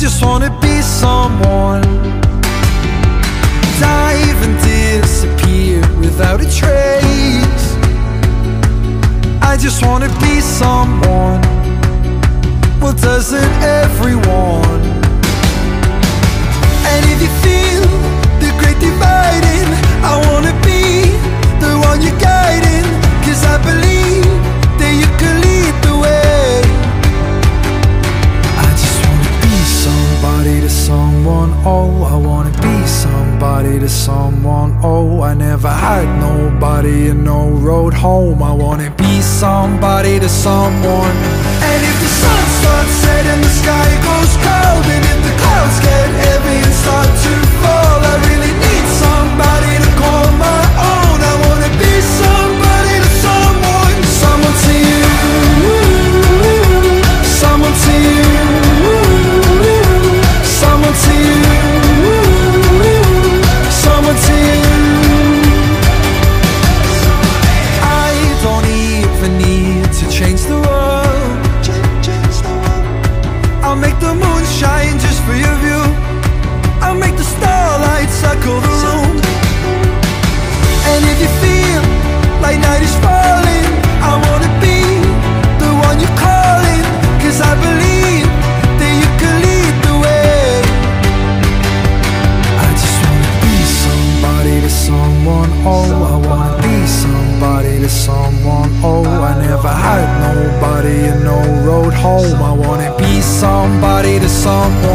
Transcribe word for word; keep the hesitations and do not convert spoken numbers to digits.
just wanna be someone. Dive and disappear without a trace. I just wanna be someone. Well, doesn't everyone? And if you feel the great dividing, I wanna be the one you're guiding. Cause I believe that you can lead the way. I just wanna be somebody to someone. Oh, I wanna be somebody to someone. Oh, I never had nobody and no road home. I wanna be somebody to someone. And if the sun starts setting, the sky goes cold, and if the clouds get heavy and start to fall, I really need somebody to call my own. I wanna be somebody to someone. Someone to you, someone to you, someone to you, someone to you. I don't even need to change the world. I'll make the moon shine just for your view. I'll make the starlight circle the room. And if you feel like night is falling, I wanna be the one you're calling. Cause I believe that you can lead the way. I just wanna be somebody to someone. Oh, I wanna be somebody to someone. Oh, I never had nobody and no road home. I wanna be somebody to someone.